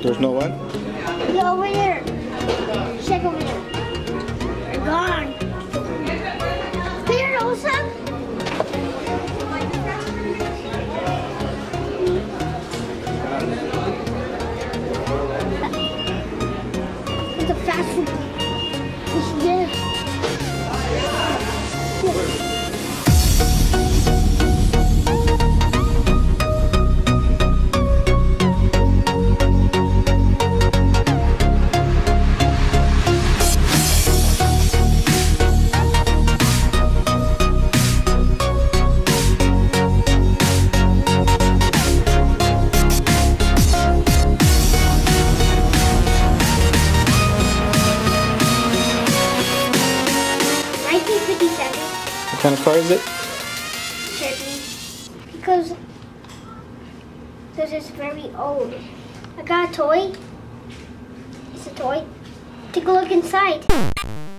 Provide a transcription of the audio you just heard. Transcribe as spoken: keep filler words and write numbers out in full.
There's no one? Yeah, over there. Check over there. They're gone. Here, Rosa. It's a fast food. It's there. What kind of car is it? Chevy. Because, because it's very old. I got a toy. It's a toy. Take a look inside.